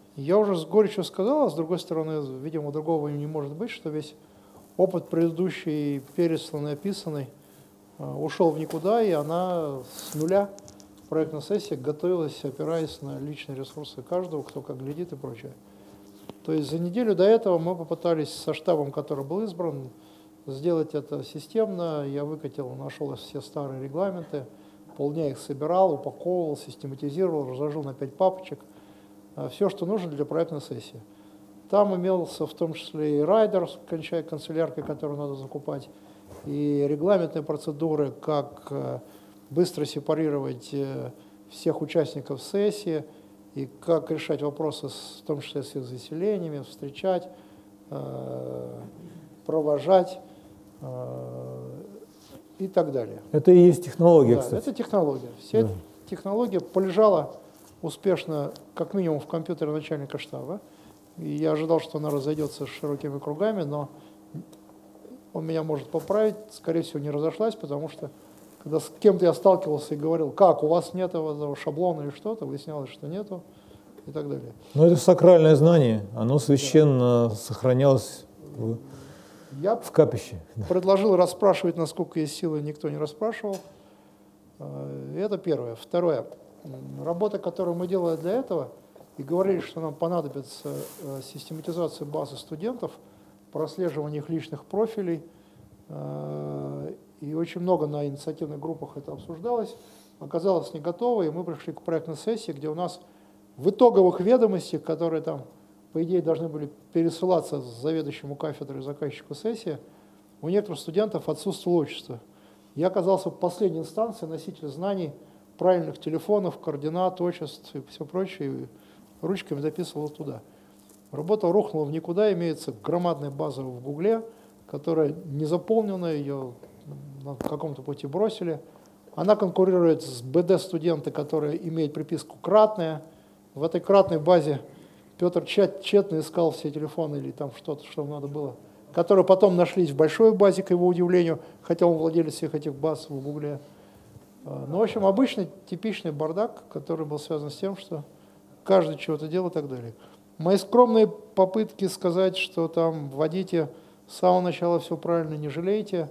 Я уже с горечью сказал, а с другой стороны, видимо, другого не может быть, что весь опыт предыдущий, пересланный, описанный, ушел в никуда, и она с нуля, проектная сессия, готовилась, опираясь на личные ресурсы каждого, кто как глядит и прочее. То есть за неделю до этого мы попытались со штабом, который был избран, сделать это системно. Я выкатил, нашел все старые регламенты, полдня их собирал, упаковывал, систематизировал, разложил на 5 папочек. Все, что нужно для проектной сессии. Там имелся в том числе и райдер, канцеляркой, которую надо закупать, и регламентные процедуры, как быстро сепарировать всех участников сессии, и как решать вопросы, в том числе с их заселениями, встречать, провожать и так далее. Это и есть технология, да, кстати. Это технология. Вся эта технология полежала успешно, как минимум, в компьютере начальника штаба. И я ожидал, что она разойдется широкими кругами, но он меня может поправить, скорее всего, не разошлась, потому что когда с кем-то я сталкивался и говорил, как, у вас нет этого шаблона или что-то, выяснялось, что нету и так далее. Но это сакральное знание, оно священно сохранялось в капище. Предложил расспрашивать, насколько есть силы, никто не расспрашивал. Это первое. Второе. Работа, которую мы делали для этого, и говорили, что нам понадобится систематизация базы студентов, прослеживание их личных профилей, и очень много на инициативных группах это обсуждалось, оказалось не готово, и мы пришли к проектной сессии, где у нас в итоговых ведомостях, которые там, по идее, должны были пересылаться заведующему кафедрой и заказчику сессии, у некоторых студентов отсутствовало отчество. Я оказался в последней инстанции, носитель знаний, правильных телефонов, координат, отчеств и все прочее, и ручками записывал туда. Работа рухнула в никуда, имеется громадная база в Гугле, которая не заполнена, ее на каком-то пути бросили. Она конкурирует с БД-студенты, которые имеют приписку «кратная». В этой кратной базе Петр тщетно искал все телефоны или там что-то, что надо было, которые потом нашлись в большой базе, к его удивлению, хотя он владелец всех этих баз в Гугле. Ну, в общем, обычный, типичный бардак, который был связан с тем, что каждый чего-то делал и так далее. Мои скромные попытки сказать, что там вводите с самого начала все правильно, не жалейте,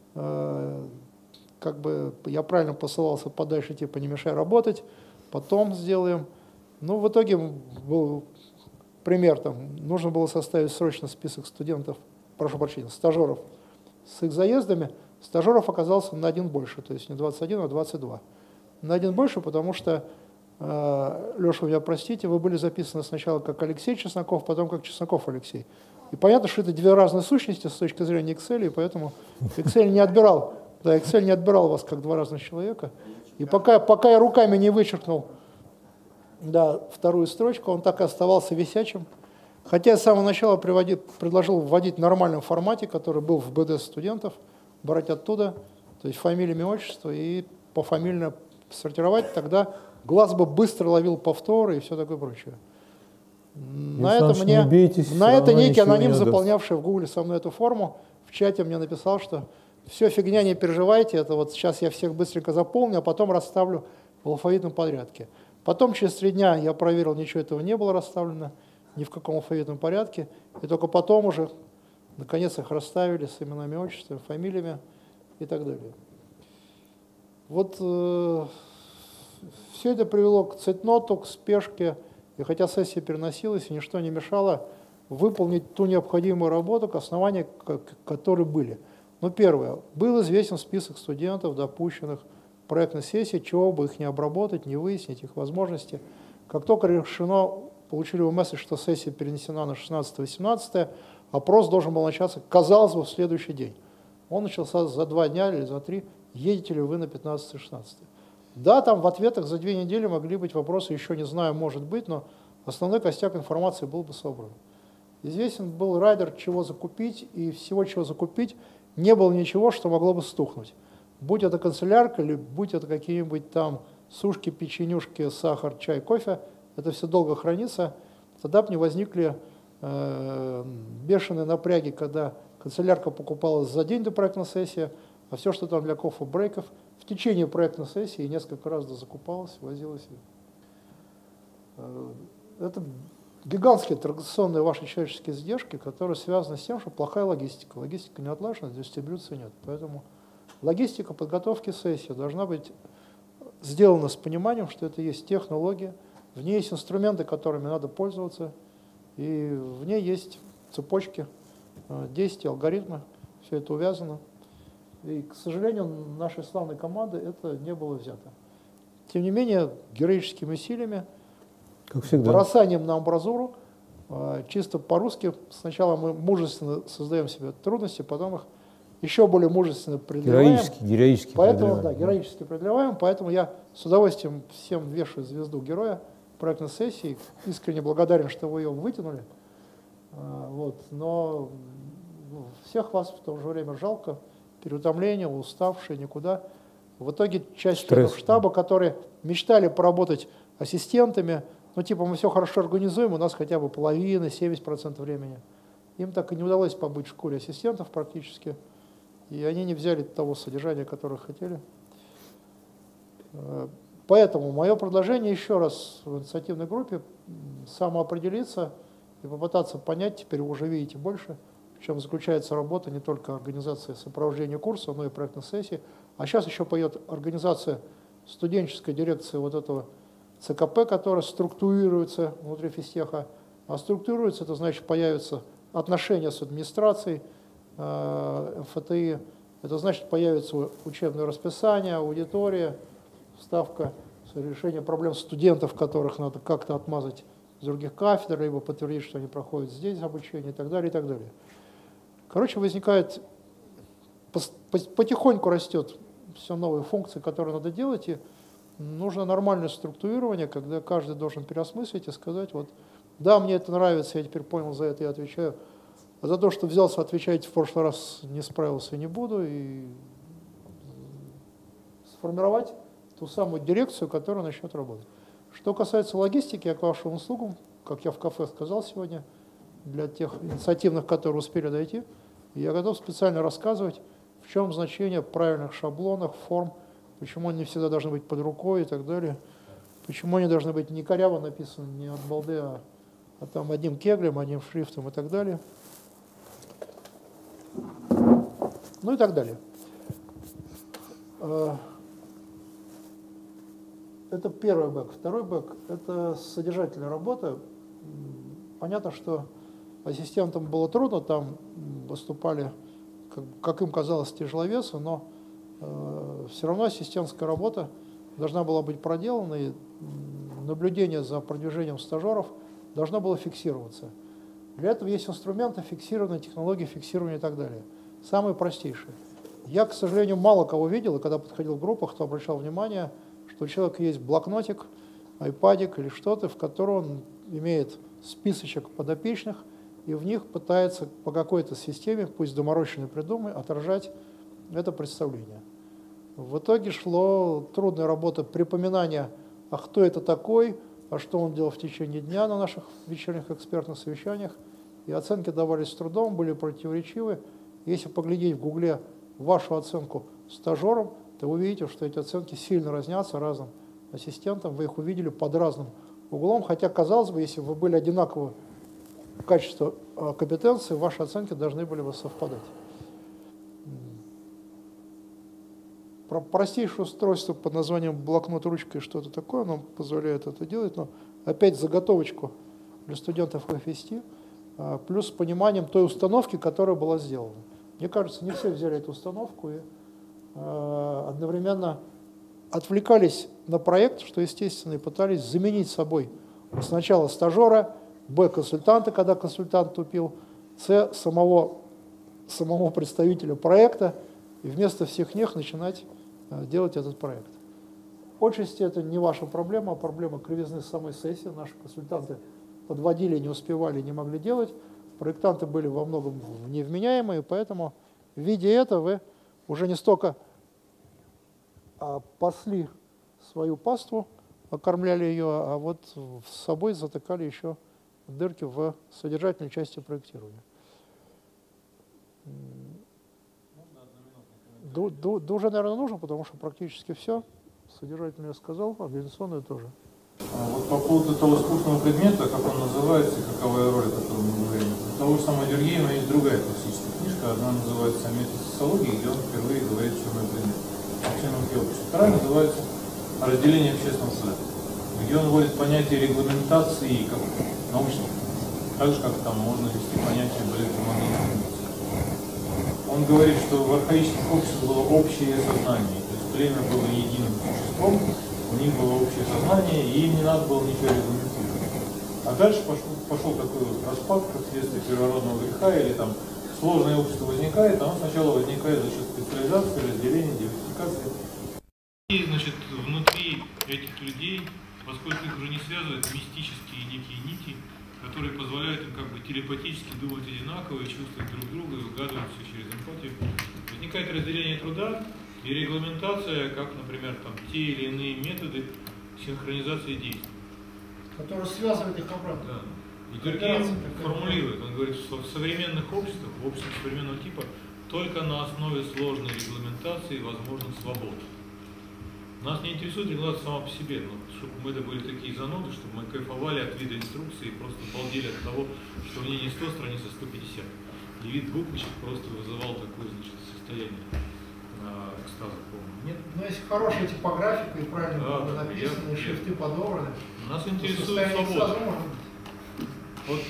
как бы я правильно посылался подальше, типа не мешай работать, потом сделаем. Ну, в итоге был пример, там нужно было составить срочно список студентов, прошу прощения, стажеров с их заездами. Стажеров оказался на один больше, то есть не 21, а 22. На один больше, потому что, Леша, вы меня простите, вы были записаны сначала как Алексей Чесноков, потом как Чесноков Алексей. И понятно, что это две разные сущности с точки зрения Excel, и поэтому Excel не отбирал, да, Excel не отбирал вас как два разных человека. И пока я руками не вычеркнул, да, вторую строчку, он так и оставался висячим. Хотя я с самого начала предложил вводить в нормальном формате, который был в БД студентов, брать оттуда, то есть фамилия, имя, отчество, и пофамильно сортировать, тогда глаз бы быстро ловил повторы и все такое прочее. На это некий аноним, заполнявший в Гугле со мной эту форму, в чате мне написал, что все, фигня, не переживайте, это вот сейчас я всех быстренько заполню, а потом расставлю в алфавитном порядке. Потом через 3 дня я проверил, ничего этого не было расставлено, ни в каком алфавитном порядке, и только потом уже, наконец, их расставили с именами, отчествами, фамилиями и так далее. Вот все это привело к цейтноту, к спешке, и хотя сессия переносилась, ничто не мешало выполнить ту необходимую работу, к основанию которой были. Ну, первое. Был известен список студентов, допущенных в проектной сессии, чего бы их не обработать, не выяснить, их возможности. Как только решено, получили месседж, что сессия перенесена на 16-18, опрос должен был начаться, казалось бы, в следующий день. Он начался за 2 дня или за 3. Едете ли вы на 15-16? Да, там в ответах за 2 недели могли быть вопросы, еще не знаю, может быть, но основной костяк информации был бы собран. Известен был райдер, чего закупить, и всего, чего закупить, не было ничего, что могло бы стухнуть. Будь это канцелярка, или будь это какие-нибудь там сушки, печенюшки, сахар, чай, кофе, это все долго хранится. Тогда бы не возникли бешеные напряги, когда канцелярка покупалась за день до проектной сессии, а все, что там для кофе-брейков, в течение проектной сессии несколько раз закупалось, возилось. Это гигантские традиционные ваши человеческие издержки, которые связаны с тем, что плохая логистика. Логистика не отлажена, дистрибьюции нет. Поэтому логистика подготовки сессии должна быть сделана с пониманием, что это есть технология, в ней есть инструменты, которыми надо пользоваться, и в ней есть цепочки действий, алгоритмы, все это увязано. И, к сожалению, нашей славной команды это не было взято. Тем не менее, героическими усилиями, как всегда, бросанием на амбразуру, чисто по-русски, сначала мы мужественно создаем себе трудности, потом их еще более мужественно преодолеваем. Героически поэтому, преодолеваем. Да, героически преодолеваем, поэтому я с удовольствием всем вешаю звезду героя проектной сессии, искренне благодарен, что вы ее вытянули. Вот, но всех вас в то же время жалко, переутомление, уставшие, никуда. В итоге часть членов штаба, которые мечтали поработать ассистентами, ну типа мы все хорошо организуем, у нас хотя бы половина, 70% времени. Им так и не удалось побыть в шкуре ассистентов практически, и они не взяли того содержания, которое хотели. Поэтому мое предложение еще раз в инициативной группе самоопределиться и попытаться понять, теперь вы уже видите больше, в чем заключается работа не только организации сопровождения курса, но и проектной сессии. А сейчас еще пойдет организация студенческой дирекции вот этого ЦКП, которая структурируется внутри физтеха. А структурируется, это значит появятся отношения с администрацией МФТИ, это значит появится учебное расписание, аудитория, ставка, решение проблем студентов, которых надо как-то отмазать с других кафедр, либо подтвердить, что они проходят здесь обучение и так далее, и так далее. Короче, возникает, потихоньку растет все новые функции, которые надо делать, и нужно нормальное структурирование, когда каждый должен переосмыслить и сказать, вот, да, мне это нравится, я теперь понял, за это я отвечаю, а за то, что взялся отвечать в прошлый раз, не справился, не буду, и сформировать ту самую дирекцию, которая начнет работать. Что касается логистики, я к вашим услугам, как я в кафе сказал сегодня, для тех инициативных, которые успели дойти, я готов специально рассказывать, в чем значение правильных шаблонов, форм, почему они всегда должны быть под рукой и так далее, почему они должны быть не коряво написаны, не от балды, а там одним кеглем, одним шрифтом и так далее. Ну и так далее. Это первый бэк. Второй бэк – это содержательная работа. Понятно, что ассистентам было трудно, там выступали, как им казалось, тяжеловесы, но все равно ассистентская работа должна была быть проделана, и наблюдение за продвижением стажеров должно было фиксироваться. Для этого есть инструменты фиксирования, технологии фиксирования и так далее. Самые простейшие. Я, к сожалению, мало кого видел, и когда подходил в группах, кто обращал внимание, что у человека есть блокнотик, айпадик или что-то, в котором он имеет списочек подопечных, и в них пытается по какой-то системе, пусть доморощенной придумай, отражать это представление. В итоге шло трудная работа припоминания, а кто это такой, а что он делал в течение дня на наших вечерних экспертных совещаниях. И оценки давались с трудом, были противоречивы. Если поглядеть в Гугле вашу оценку стажерам, то вы увидите, что эти оценки сильно разнятся разным ассистентам. Вы их увидели под разным углом, хотя, казалось бы, если бы вы были одинакового качества компетенции, ваши оценки должны были бы совпадать. Про простейшее устройство под названием блокнот ручкой что-то такое, оно позволяет это делать, но опять заготовочку для студентов ФСТ, плюс с пониманием той установки, которая была сделана. Мне кажется, не все взяли эту установку и одновременно отвлекались на проект, что естественно, и пытались заменить собой сначала стажера, б, консультанта, когда консультант тупил, с, самого представителя проекта, и вместо всех них начинать делать этот проект. Отчасти это не ваша проблема, а проблема кривизны самой сессии. Наши консультанты подводили, не успевали, не могли делать. Проектанты были во многом невменяемые, поэтому, видя это, вы уже не столько пасли свою паству, окормляли ее, а вот с собой затыкали еще дырки в содержательной части проектирования. Уже, наверное, нужно, потому что практически все. Содержательное я сказал, организационное тоже. Вот по поводу того скучного предмета, как он называется и какова роль, о которой мы говорим. У того же самого Дергеева есть другая классическая книжка, одна называется «Метод социологии», где он впервые говорит, что мы предмет. Вторая называется «Разделение общественного суда», где он вводит понятие регламентации как научного, так же, как там можно ввести понятие более гуманной. Он говорит, что в архаических обществах было общее сознание, то есть племя было единым существом, у них было общее сознание, и им не надо было ничего регламентировать. А дальше пошел такой вот распад, как следствие первородного греха, или там сложное общество возникает, а он сначала возникает за счет специализации, разделения, диверсификации. И, значит, внутри этих людей, поскольку их уже не связывают мистические некие нити, которые позволяют им как бы телепатически думать одинаково, и чувствовать друг друга, и угадывать все через эмпатию, возникает разделение труда и регламентация, как, например, там, те или иные методы синхронизации действий. Которые связывают их обратно. Да. И Дергеев формулирует, он говорит, что в современных обществах, в обществах современного типа, только на основе сложной регламентации возможна свобода. Нас не интересует регламентация сама по себе, но чтобы мы это были такие зануды, чтобы мы кайфовали от вида инструкции и просто балдели от того, что в ней не 100 страниц, а 150. И вид буквочек просто вызывал такое, значит, состояние экстаза, по-моему. Нет? Но если хорошая типографика и правильно было написано, и шрифты подобраны, нас интересует свобода. Вот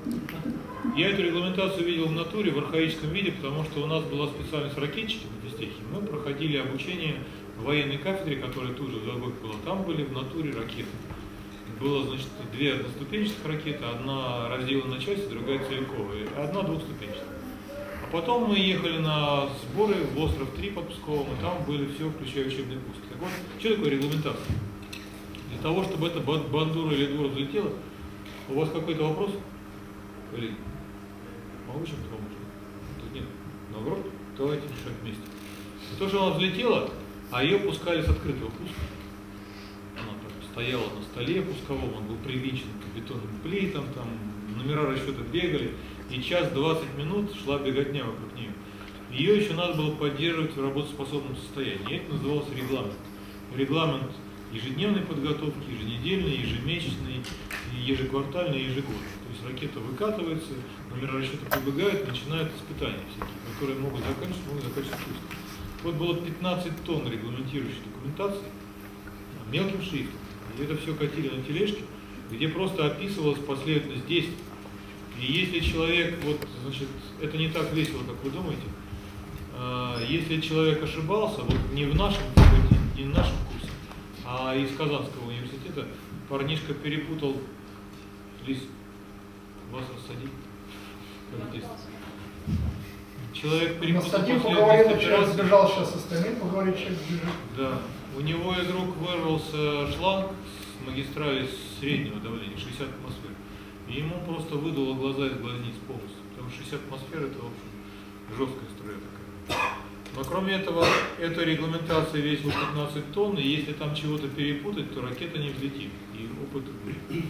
я эту регламентацию видел в натуре, в архаическом виде, потому что у нас была специальность ракетчики в физтехе. Мы проходили обучение в военной кафедре, которая тут же в Долгоке была. Там были в натуре ракеты. Было, значит, две одноступенчатых ракеты, одна разделана на части, другая целиковая, одна двухступенчатая. А потом мы ехали на сборы в остров 3 под Псковом, и там были все, включая учебные пуски. Так вот, что такое регламентация? Для того, чтобы эта бандура или двор взлетела, у вас какой-то вопрос? Коллеги, могу чем-то помочь? Тут нет. Наоборот, давайте решать вместе. И то, что она взлетела, а ее пускали с открытого пуска. Она так стояла на столе пусковом, он был привинчен к бетонным плитам, там номера расчета бегали, и час 20 минут шла беготня вокруг нее. Ее еще надо было поддерживать в работоспособном состоянии. И это назывался регламент. Регламент ежедневной подготовки, еженедельной, ежемесячной, ежеквартальной, ежегодной. То есть ракета выкатывается, номера расчета прибегают, начинают испытания всякие, которые могут заканчиваться пуском. Вот было 15 тонн регламентирующей документации мелким шрифтом. И это все катили на тележке, где просто описывалась последовательность действий. И если человек, вот, значит, это не так весело, как вы думаете, если человек ошибался, вот не в нашем курсе, а из Казанского университета, парнишка перепутал лист, вас рассадить, как в детстве. Человек перепутал последовательность операций. Сбежал сейчас остальным, поговорить, человек сбежит. Да. У него из рук вырвался шланг с магистрали среднего давления, 60 атмосфер. И ему просто выдуло глаза из глазниц полностью. Потому что 60 атмосфер это, в общем, жесткая струя такая. Но кроме этого, эта регламентация весила 15 тонн, и если там чего-то перепутать, то ракета не взлетит. И опыт будет.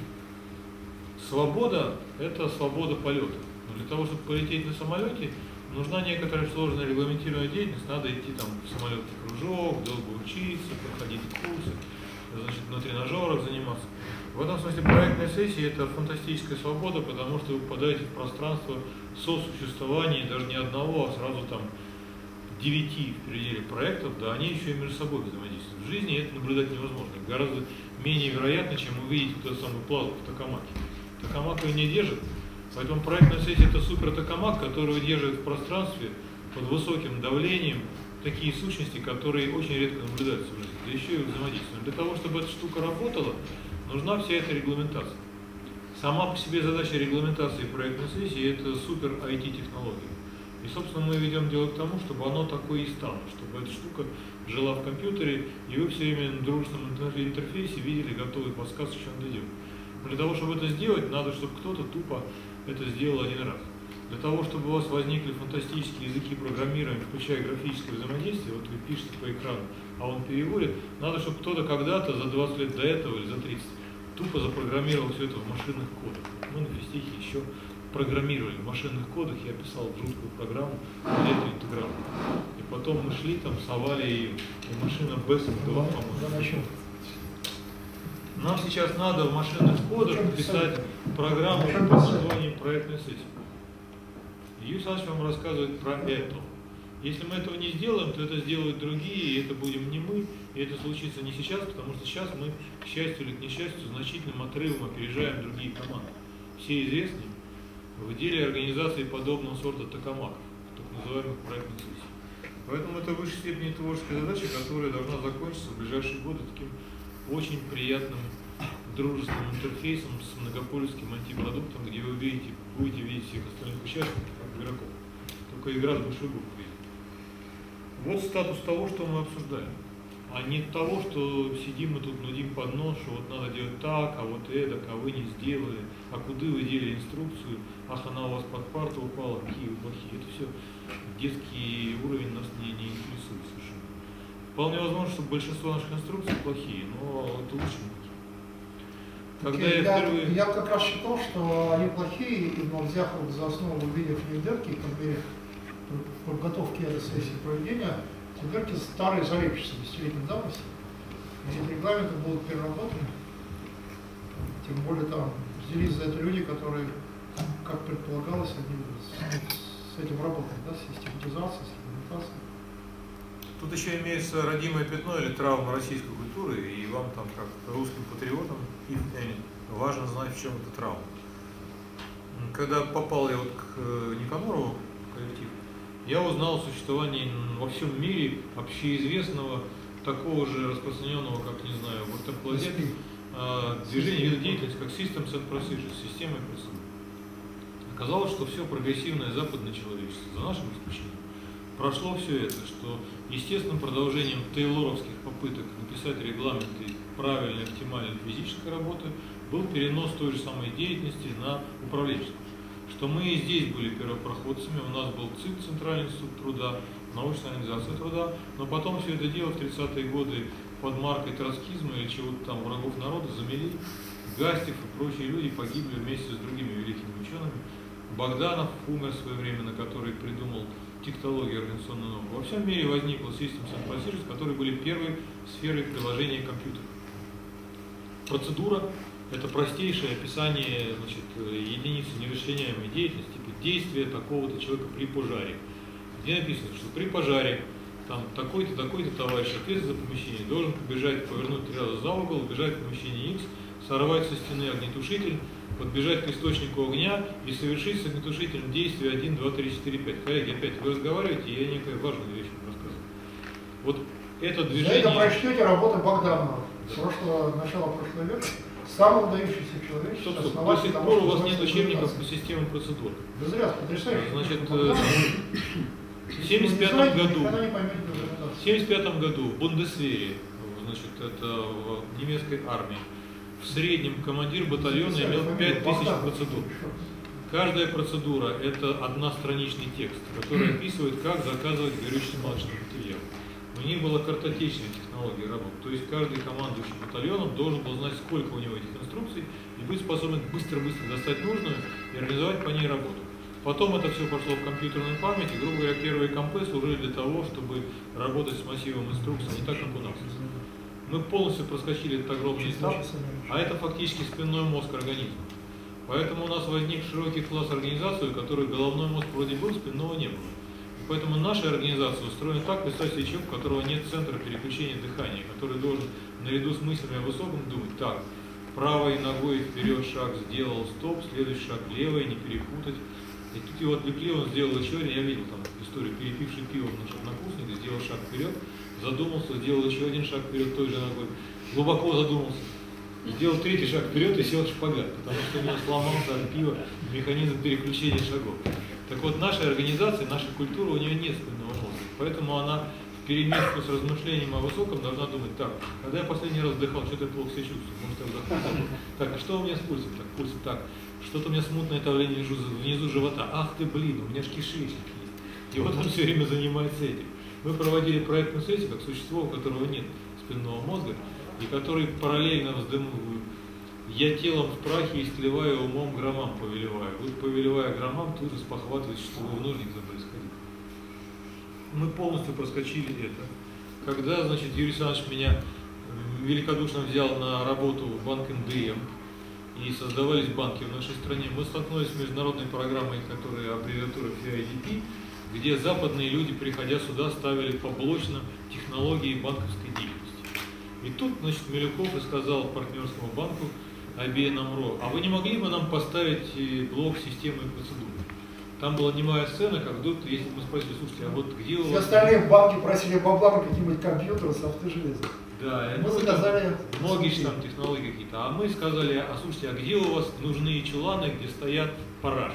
Свобода – это свобода полета. Но для того, чтобы полететь на самолете, нужна некоторая сложная регламентированная деятельность, надо идти там в самолетный кружок, долго учиться, проходить курсы, значит, на тренажерах заниматься. В этом смысле проектная сессия – это фантастическая свобода, потому что вы попадаете в пространство сосуществования даже не одного, а сразу там 9 в пределе проектов, да, они еще и между собой взаимодействуют. В жизни это наблюдать невозможно, гораздо менее вероятно, чем увидеть тот самый плазму в токамаке. Токамак ее не держит. Поэтому проектная сессия – это супер-токамак, который удерживает в пространстве под высоким давлением такие сущности, которые очень редко наблюдаются в жизни, да еще и взаимодействуют. Для того, чтобы эта штука работала, нужна вся эта регламентация. Сама по себе задача регламентации проектной сессии – это супер IT-технология. И, собственно, мы ведем дело к тому, чтобы оно такое и стало, чтобы эта штука жила в компьютере, и вы все время на дружном интерфейсе видели готовый подсказ, что надо делать. Но для того, чтобы это сделать, надо, чтобы кто-то тупо это сделал один раз. Для того, чтобы у вас возникли фантастические языки программирования, включая графическое взаимодействие, вот вы пишете по экрану, а он переводит, надо, чтобы кто-то когда-то за 20 лет до этого или за 30 тупо запрограммировал все это в машинных кодах. Мы на физтехе еще программировали в машинных кодах, я писал жуткую программу электроинтеграл. И потом мы шли там, совали ее, и машина BESS-2, по-моему. Нам сейчас надо в машинных кодах написать программу под названием проектной сессии. Юрий Александрович вам рассказывает про это. Если мы этого не сделаем, то это сделают другие, и это будем не мы, и это случится не сейчас, потому что сейчас мы, к счастью или к несчастью, значительным отрывом опережаем другие команды. Все известны в деле организации подобного сорта токамаков, так называемых проектных сессий. Поэтому это в высшей степени творческая задача, которая должна закончиться в ближайшие годы таким очень приятным дружественным интерфейсом с многополюсским антипродуктом, где вы будете видеть всех остальных участников как игроков. Только игра с большой буквы. Вот статус того, что мы обсуждаем, а не того, что сидим мы тут нудим под нос, что вот надо делать так, а вот это, а вы не сделали, а куда вы дели инструкцию, ах, она у вас под парту упала, какие вы плохие. Это все детский уровень нас не интересует совершенно. Вполне возможно, что большинство наших инструкций плохие, но это лучше нет. Когда я как раз считал, что они плохие, но взяв за основу видео недерки, в подготовке этой сессии проведения, недерки старые залепчицы десятилетней давности. Эти регламенты будут переработаны. Тем более там взялись за это люди, которые, как предполагалось, они с этим работают, да, с систематизацией, с регламентацией. Тут еще имеется родимое пятно или травма российской культуры, и вам там, как русским патриотам, важно знать, в чем эта травма. Когда попал я вот к Никанорову в коллектив, я узнал о существовании во всем мире общеизвестного, такого же распространенного, как, не знаю, в ортоплазе, движения вида деятельности, как Systems and Procedures, системы и процедуры. Оказалось, что все прогрессивное западное человечество, за нашим исключением, прошло все это, что естественным продолжением тейлоровских попыток написать регламенты правильной, оптимальной физической работы был перенос той же самой деятельности на управленческую. Что мы и здесь были первопроходцами, у нас был ЦИТ, Центральный институт труда, научная организация труда, но потом все это дело в 30-е годы под маркой троцкизма или чего-то там врагов народа замели. Гастев и прочие люди погибли вместе с другими великими учеными. Богданов умер в свое время, на который придумал тектологию организационной нормы. Во всем мире возникла Systems and Procedures, которые были первой сферой приложения компьютера. Процедура – это простейшее описание, значит, единицы невычленяемой деятельности, типа действия такого-то человека при пожаре. Где написано, что при пожаре там такой-то, такой-то товарищ, ответственный за помещение, должен побежать, повернуть 3 раза за угол, бежать в помещение X, сорвать со стены огнетушитель, подбежать к источнику огня и совершить с огнетушителем действие 1, 2, 3, 4, 5. Коллеги, опять вы разговариваете, и я некая важная вещь вам рассказываю. Вот это движение... За это прочтете работы Богданова, начала прошлого века, самый выдающийся человек. До сих пор у вас нет учебников по системам процедур. Да зря, потрясающе. Значит, в 1975 году в Бундесвере, значит, это в немецкой армии, в среднем командир батальона имел 5000 процедур. Каждая процедура – это одностраничный текст, который описывает, как заказывать горючий смазочный материал. У них была картотечная технология работы, то есть каждый командующий батальоном должен был знать, сколько у него этих инструкций, и быть способен быстро-быстро достать нужную и организовать по ней работу. Потом это все пошло в компьютерную память, и, грубо говоря, первые компы служили для того, чтобы работать с массивом инструкций, не так, как у нас. Мы полностью проскочили этот огромный этап, а это фактически спинной мозг организма. Поэтому у нас возник широкий класс организации, у которой головной мозг вроде был, спинного не было. И поэтому наша организация устроена так, представьте себе человек, у которого нет центра переключения дыхания, который должен наряду с мыслями о высоком думать: так, правой ногой вперед шаг сделал, стоп, следующий шаг левой, не перепутать. И тут его отвлекли, он сделал еще один, я видел там историю, перепивший пиво наш однокурсник, сделал шаг вперед, задумался, сделал еще один шаг вперед той же ногой, глубоко задумался, сделал 3-й шаг вперед и сел в шпагат, потому что у него сломался от пива механизм переключения шагов. Так вот, наша организация, наша культура, у нее нет спинного мозга, поэтому она в перемешку с размышлением о высоком должна думать: так, когда я последний раз вдыхал, что-то я плохо себя чувствую, может я вдохнул, так, а что у меня с пульсом? Так, пульсом так. Что-то у меня смутное давление внизу живота. Ах ты, блин, у меня же кишечник есть. И вот он все время занимается этим. Мы проводили проектную сессию, как существо, у которого нет спинного мозга, и который параллельно вздымывает. Я телом в прахе истлеваю, умом громам повелеваю. Вот повелевая громам, тут же спохватывает, что вы в нужник забыли сходить. Мы полностью проскочили это. Когда, значит, Юрий Александрович меня великодушно взял на работу банк НДМ, и создавались банки в нашей стране. Мы столкнулись с международной программой, которая аббревиатура CIDP, где западные люди, приходя сюда, ставили поблочно технологии банковской деятельности. И тут, значит, Милюков и сказал партнерскому банку ABN AMRO: а вы не могли бы нам поставить блок системы и процедуры? Там была немая сцена, как вдруг, если мы спросили: слушайте, а вот где у вас... Все остальные банки просили бабла на какие-нибудь компьютеры, софты, железо. Да, мы сказали... Многие же там технологии какие-то. А мы сказали: а слушайте, а где у вас нужны чуланы, где стоят параж?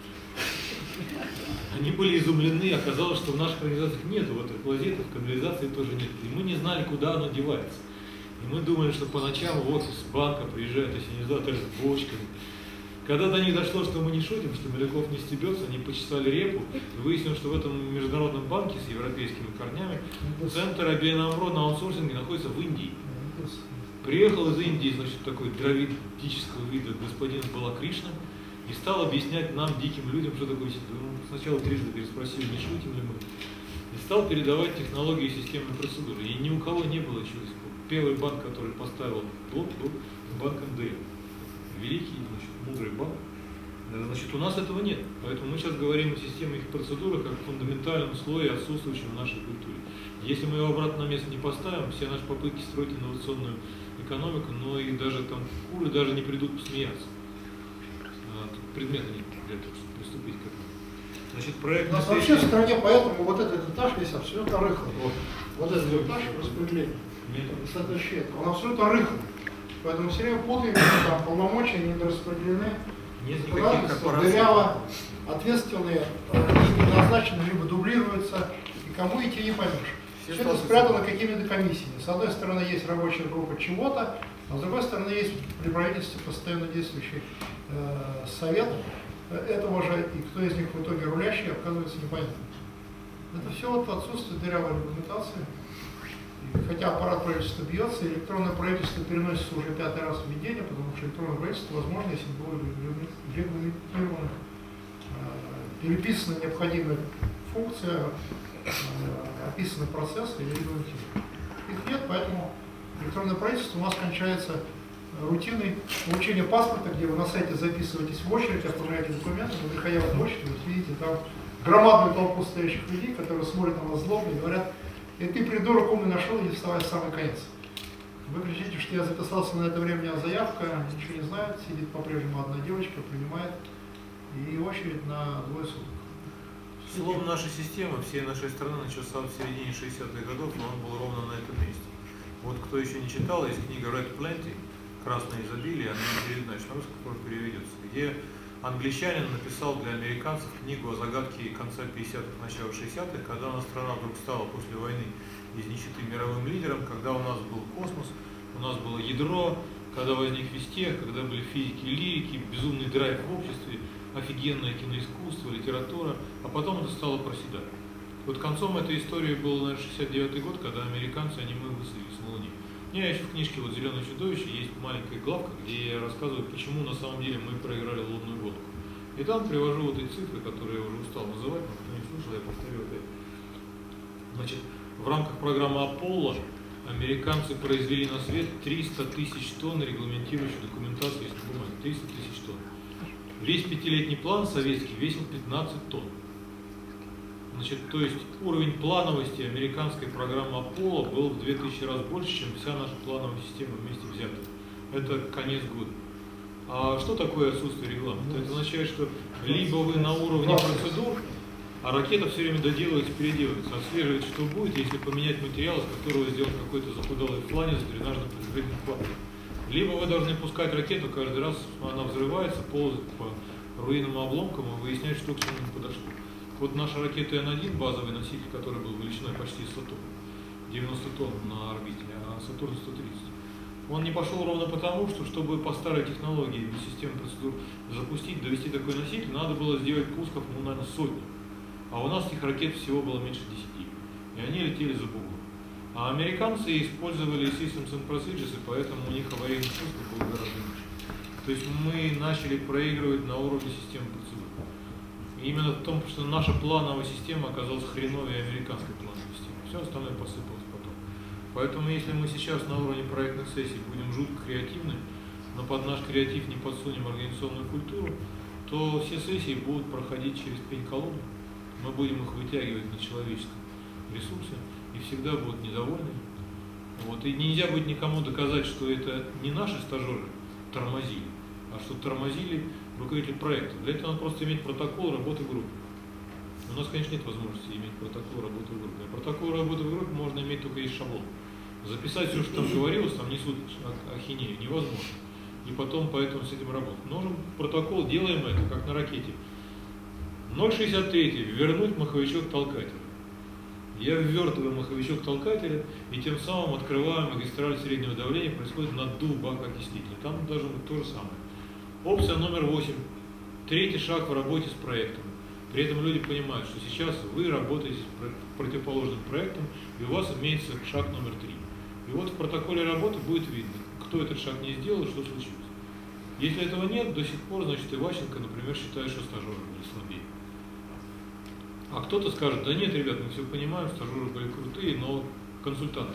Они были изумлены, оказалось, что в наших организациях нет вот клозетов, канализации тоже нет. И мы не знали, куда оно девается. И мы думали, что по ночам в офис банка приезжают ассенизаторы с бочками. Когда до них дошло, что мы не шутим, что Милюков не стебется, они почесали репу, и выяснилось, что в этом международном банке с европейскими корнями центр ABN AMRO на аутсорсинге находится в Индии. Приехал из Индии, значит, такой дравидического вида господин Балакришна и стал объяснять нам, диким людям, что такое система. Сначала трижды переспросили, не шутим ли мы. И стал передавать технологии системной процедуры. И ни у кого не было еще. Первый банк, который поставил блок, был банк НДМ. Великий, значит, мудрый банк. Значит, у нас этого нет. Поэтому мы сейчас говорим о системных процедурах как фундаментальном слое, отсутствующем в нашей культуре. Если мы его обратно на место не поставим, все наши попытки строить инновационную экономику, но и даже там куры даже не придут посмеяться. Тут предмета нет для того, чтобы приступить к этому. Значит, проект... У нас вообще в стране, поэтому вот этот этаж весь абсолютно рыхлый. Вот этот этаж распределения. Он абсолютно рыхлый. Поэтому все время путаем, там полномочия не распределены. Нет никаких корпораций. Дыряво, ответственные не назначены, либо дублируются, и кому идти не поймешь. Все это спрятано какими-то комиссиями. С одной стороны есть рабочая группа чего-то, а с другой стороны есть при правительстве постоянно действующий совет этого же, и кто из них в итоге рулящий, оказывается непонятно. Это все вот отсутствие дырявой регламентации. Хотя аппарат правительства бьется, электронное правительство переносится уже 5-й раз в введение, потому что электронное правительство возможно, если было регламентировано, переписана необходимая функция, описаны процессы и регламентированы. Их нет, поэтому электронное правительство у нас кончается рутиной получения паспорта, где вы на сайте записываетесь в очередь, оформляете документы, вы приходя в очередь, вы видите там громадную толпу стоящих людей, которые смотрят на вас злобно и говорят: и ты, придурок, умный, нашел, иди вставай в самый конец. Вы кричите, что я записался на это время, у меня заявка, ничего не знает, сидит по-прежнему одна девочка, принимает, и очередь на 2 суток. Слом нашей системы, всей нашей страны начался в середине 60-х годов, но он был ровно на этом месте. Вот кто еще не читал, есть книга Red Plenty, «Красное изобилие», она не переведена, на русский скоро переведется, где англичанин написал для американцев книгу о загадке конца 50-х, начала 60-х, когда наша страна вдруг стала после войны из нищеты мировым лидером, когда у нас был космос, у нас было ядро, когда возник физтех, когда были физики и лирики, безумный драйв в обществе, офигенное киноискусство, литература, а потом это стало проседать. Вот концом этой истории был, наверное, 69-й год, когда американцы, они мы высадились на Луне. У меня еще в книжке вот «Зеленое чудовище» есть маленькая главка, где я рассказываю, почему на самом деле мы проиграли лунную гонку. И там привожу вот эти цифры, которые я уже устал называть, но кто не слышал, я повторю опять. Значит, в рамках программы Apollo американцы произвели на свет 300 тысяч тонн регламентирующей документации, если бумаги, 300 тысяч тонн. Весь 5-летний план советский весил 15 тонн. Значит, то есть уровень плановости американской программы Apollo был в 2000 раз больше, чем вся наша плановая система вместе взятая. Это конец года. А что такое отсутствие регламента? Это означает, что либо вы на уровне процедур, а ракета все время доделывается, переделывается, отслеживает, что будет, если поменять материал, из которого сделан какой-то захудалый фланец с дренажным предварительным клапаном. Либо вы должны пускать ракету каждый раз, она взрывается, ползает по руинам и обломкам и выяснять, что к чему не подошло. Вот наша ракета Н-1, базовый носитель, который был величиной почти 100 тонн, 90 тонн на орбите, а Сатурн 130. Он не пошел ровно потому, что чтобы по старой технологии без системы процедур запустить, довести такой носитель, надо было сделать пусков, ну, наверное, 100. А у нас этих ракет всего было меньше 10. И они летели за бугор. А американцы использовали Systems and Procedures, и поэтому у них аварийных пусков было гораздо меньше. То есть мы начали проигрывать на уровне системы процедур. И именно в том, что наша плановая система оказалась хреновее американской плановой системы. Все остальное посыпалось потом. Поэтому если мы сейчас на уровне проектных сессий будем жутко креативны, но под наш креатив не подсунем организационную культуру, то все сессии будут проходить через пень-колоду. Мы будем их вытягивать на человеческом ресурсе и всегда будут недовольны. Вот. И нельзя будет никому доказать, что это не наши стажеры тормозили, а что тормозили руководитель проекта. Для этого надо просто иметь протокол работы в группе. У нас, конечно, нет возможности иметь протокол работы в группе. А протокол работы в группе можно иметь только из шаблона. Записать все, что там говорилось, там несут ахинею, невозможно. И потом поэтому с этим работать. Нужен протокол, делаем это, как на ракете. 0,63. Вернуть маховичок толкателя. Я ввертываю маховичок толкателя и тем самым открываю магистраль среднего давления, происходит наддув бака окислителя. Там должно быть то же самое. Опция номер 8. Третий шаг в работе с проектом. При этом люди понимают, что сейчас вы работаете с противоположным проектом, и у вас имеется шаг номер 3. И вот в протоколе работы будет видно, кто этот шаг не сделал и что случилось. Если этого нет, до сих пор, значит, Иващенко, например, считает, что стажеры были слабее. А кто-то скажет, да нет, ребят, мы все понимаем, стажеры были крутые, но консультанты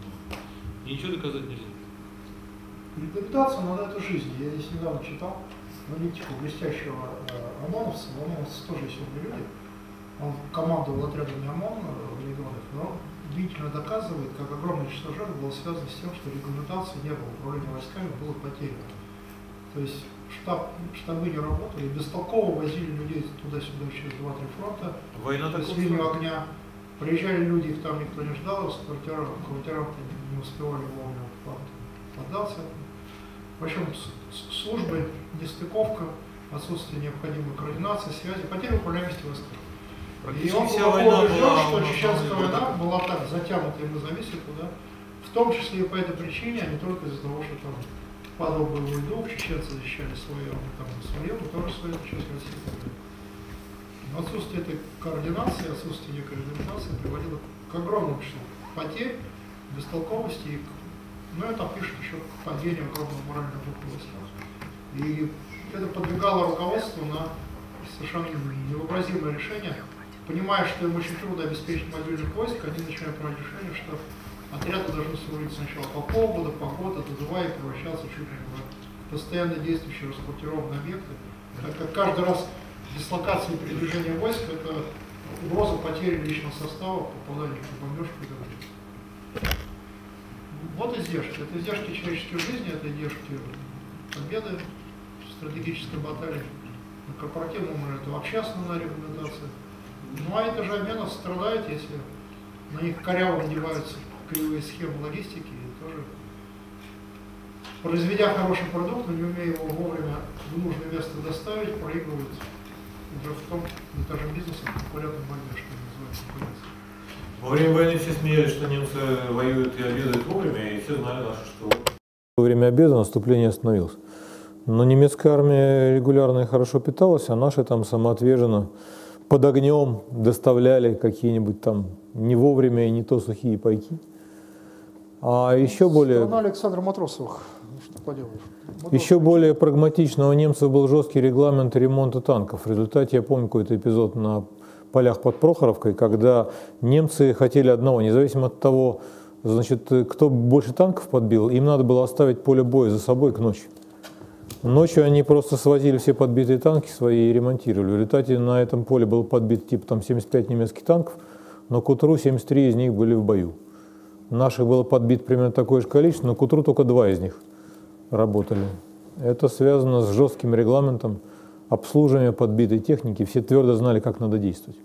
и ничего доказать нельзя. Рекомендация на эту жизнь. Я здесь недавно читал аналитику блестящего ОМОНовца. У ОМОНовца тоже есть умные люди. Он командовал отрядами ОМОН в регионах, но удивительно доказывает, как огромное число жертв было связано с тем, что рекомендации не было, управление войсками было потеряно. То есть штабы не работали, бестолково возили людей туда-сюда через 2-3 фронта, с линию огня. Приезжали люди, их там никто не ждал, с квартиранты не успевали вовремя поддаться. В общем, службы, нестыковка, отсутствие необходимой координации, связи, потеря управляемости войсками. И он глубоко убежден, что чеченская война была так затянута ему за месяц, да, в том числе и по этой причине, а не только из-за того, что там падал боевой дух, чеченцы защищали свое, мы тоже свое, сейчас Россия. Но отсутствие этой координации, отсутствие некой регламентации приводило к огромному числу потерь, бестолковости, ну это пишет еще к падению огромного морального духа войска. И это подвигало руководство на совершенно невообразимое решение. Понимая, что им очень трудно обеспечить мобильных войск, они начинают принимать решение, что отряды должны соорудить сначала по полгода, по году, дозывая и превращаться чуть ли не в постоянно действующие расквартированные объекты. Так как каждый раз дислокация и передвижение войск – это угроза потери личного состава, попадания в бомбежку и так далее. Вот издержки. Это издержки человеческой жизни, это издержки победы в стратегической баталии. На корпоративном уровне это вообще основная рекомендация. Ну а это же обменов страдает, если на них коряво надеваются кривые схемы логистики, и тоже, произведя хороший продукт, но не умея его вовремя в нужное место доставить, проигрывают уже в том этаже бизнеса популярной борьбе, что называется конкуренция. Во время войны все смеялись, что немцы воюют и обедают вовремя, и все знали наши, что во время обеда наступление остановилось. Но немецкая армия регулярно и хорошо питалась, а наши там самоотверженно под огнем доставляли какие-нибудь там не вовремя и не то сухие пайки. А еще более... Страна Александра Матросовых, что поделаешь. Еще более прагматично у немцев был жесткий регламент ремонта танков. В результате я помню какой-то эпизод на полях под Прохоровкой, когда немцы хотели одного, независимо от того, значит, кто больше танков подбил, им надо было оставить поле боя за собой к ночи. Ночью они просто свозили все подбитые танки свои и ремонтировали. В результате на этом поле было подбито типа там 75 немецких танков, но к утру 73 из них были в бою. Наших было подбито примерно такое же количество, но к утру только 2 из них работали. Это связано с жестким регламентом обслуживания подбитой техники. Все твердо знали, как надо действовать.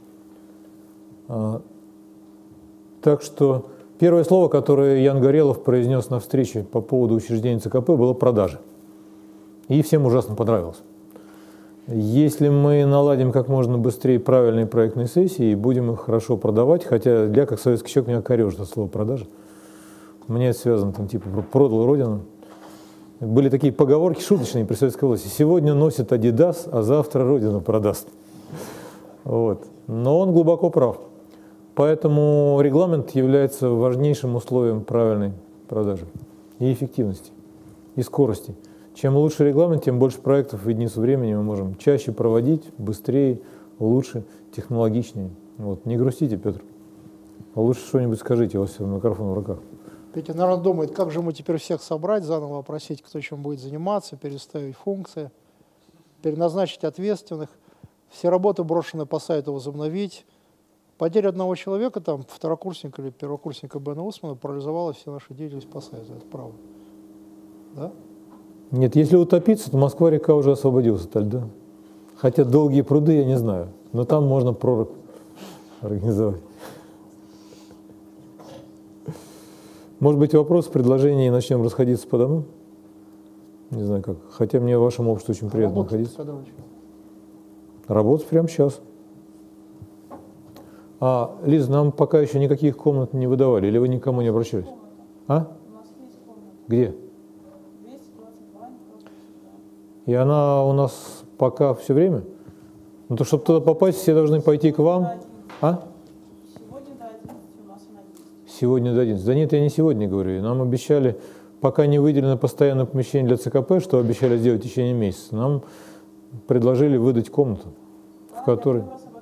Так что первое слово, которое Ян Горелов произнес на встрече по поводу учреждения ЦКП, было «продажи». И всем ужасно понравилось. Если мы наладим как можно быстрее правильные проектные сессии и будем их хорошо продавать, хотя я как советский человек меня корежит от слова «продажа», мне это связано там типа «продал Родину». Были такие поговорки шуточные при советской власти: сегодня носит Adidas, а завтра Родину продаст. Вот. Но он глубоко прав. Поэтому регламент является важнейшим условием правильной продажи и эффективности, и скорости. Чем лучше регламент, тем больше проектов в единицу времени мы можем чаще проводить, быстрее, лучше, технологичнее. Вот. Не грустите, Петр. А лучше что-нибудь скажите, у вас микрофон в руках. Петя, наверное, думает, как же мы теперь всех собрать, заново опросить, кто чем будет заниматься, переставить функции, переназначить ответственных, все работы, брошенные по сайту, возобновить. Потеря одного человека, там, второкурсника или первокурсника Бена Усмана, парализовала все наши деятельность по сайту. Это правда. Да? Нет, если утопиться, то Москва-река уже освободилась от льда. Хотя долгие пруды я не знаю, но там можно прорубь организовать. Может быть, вопрос, предложение, и начнем расходиться по домам? Не знаю как. Хотя мне в вашем обществе очень приятно находиться. Работать прямо сейчас. Лиза, нам пока еще никаких комнат не выдавали, или вы никому не обращались? А? Где? И она у нас пока все время? Ну, то, чтобы туда попасть, все должны пойти к вам. А? Сегодня до 11 у нас она есть. Сегодня до 11. Да нет, я не сегодня говорю. Нам обещали, пока не выделено постоянное помещение для ЦКП, что обещали сделать в течение месяца, нам предложили выдать комнату, в которой...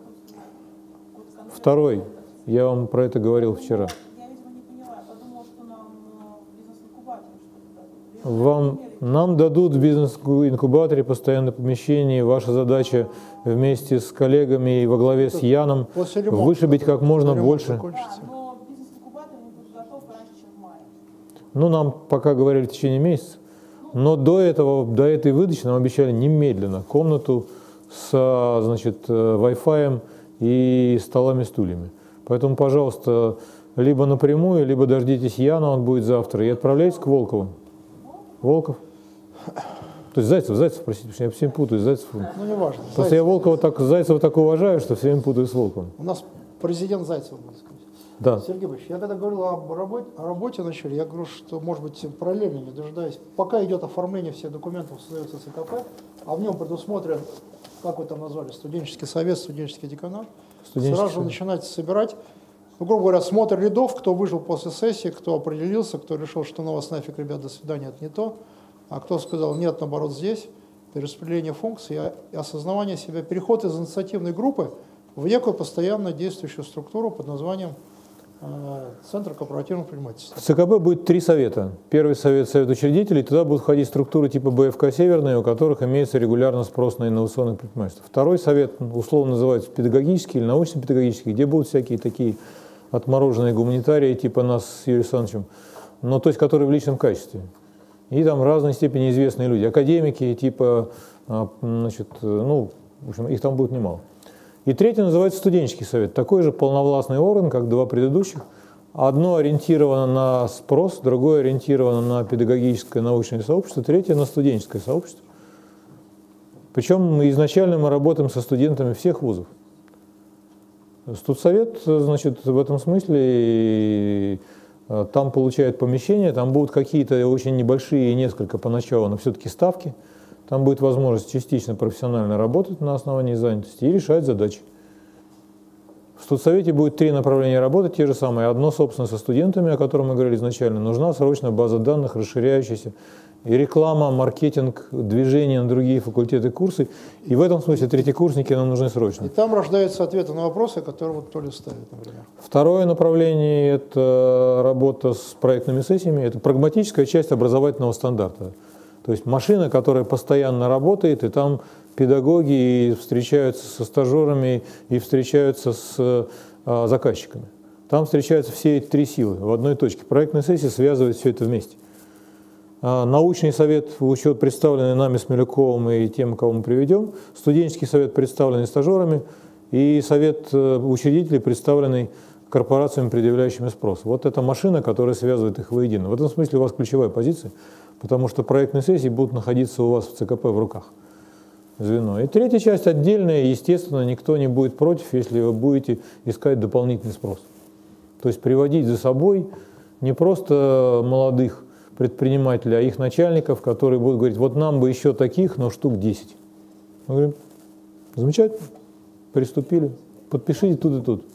Второй. Я вам про это говорил вчера. Я, видимо, не поняла. Я подумала, что нам в бизнес-инкубаторе что-то дадут. Нам дадут в бизнес-инкубаторе постоянное помещение. Ваша задача вместе с коллегами и во главе с Яном вышибить как можно больше. Но бизнес-инкубатор не будет готов раньше, чем в мае. Ну, нам пока говорили в течение месяца. Но до этой выдачи нам обещали немедленно комнату с, значит, Wi-Fi и столами, стульями. Поэтому, пожалуйста, либо напрямую, либо дождитесь Яна, он будет завтра, и отправляйтесь к Волкову. Волков? То есть Зайцев, простите, я все время путаюсь, Зайцев. Ну, не важно. Просто я Зайцева так уважаю, что все время путаю с Волковым. У нас президент Зайцев, можно сказать. Да. Сергей Ильич, я когда говорил о работе начали, я говорю, что, может быть, параллельно, не дожидаясь, пока идет оформление всех документов, создается ЦКП, а в нем предусмотрен, как вы там назвали, студенческий совет, студенческий деканат, сразу же начинать собирать, ну, грубо говоря, смотр рядов, кто выжил после сессии, кто определился, кто решил, что ну вас нафиг, ребят, до свидания, это не то, а кто сказал, нет, наоборот, здесь, перераспределение функций и осознавание себя, переход из инициативной группы в некую постоянно действующую структуру под названием Центр корпоративного предпринимательства. В ЦКБ будет 3 совета. Первый совет – совет учредителей, туда будут входить структуры типа БФК «Северные», у которых имеется регулярно спрос на инновационное предпринимательство. Второй совет, условно называется педагогический или научно-педагогический, где будут всякие такие отмороженные гуманитарии типа нас с Юрием Александровичем, но то есть которые в личном качестве. И там разной степени известные люди, академики типа, значит, ну, в общем, их там будет немало. И третий называется студенческий совет. Такой же полновластный орган, как 2 предыдущих. Одно ориентировано на спрос, другое ориентировано на педагогическое научное сообщество, третье на студенческое сообщество. Причем изначально мы работаем со студентами всех вузов. Студсовет, значит, в этом смысле там получает помещение, там будут какие-то очень небольшие, несколько поначалу, но все-таки ставки. Там будет возможность частично профессионально работать на основании занятости и решать задачи. В студсовете будет 3 направления работы, те же самые. Одно, собственно, со студентами, о котором мы говорили изначально. Нужна срочно база данных, расширяющаяся. И реклама, маркетинг, движение на другие факультеты, курсы. И в этом смысле третьекурсники нам нужны срочно. И там рождаются ответы на вопросы, которые вот Толя ставит, например. Второе направление – это работа с проектными сессиями. Это прагматическая часть образовательного стандарта. То есть машина, которая постоянно работает, и там педагоги встречаются со стажерами и встречаются с заказчиками. Там встречаются все эти 3 силы в одной точке. Проектная сессия связывает все это вместе. Научный совет, учет, представленный нами с Милюковым и тем, кого мы приведем. Студенческий совет, представленный стажерами. И совет учредителей, представленный корпорациями, предъявляющими спрос. Вот эта машина, которая связывает их воедино. В этом смысле у вас ключевая позиция, потому что проектные сессии будут находиться у вас в ЦКП в руках. Звено. И третья часть отдельная, естественно, никто не будет против, если вы будете искать дополнительный спрос. То есть приводить за собой не просто молодых предпринимателей, а их начальников, которые будут говорить, вот нам бы еще таких, но штук 10. Мы говорим, замечательно, приступили, подпишите тут и тут.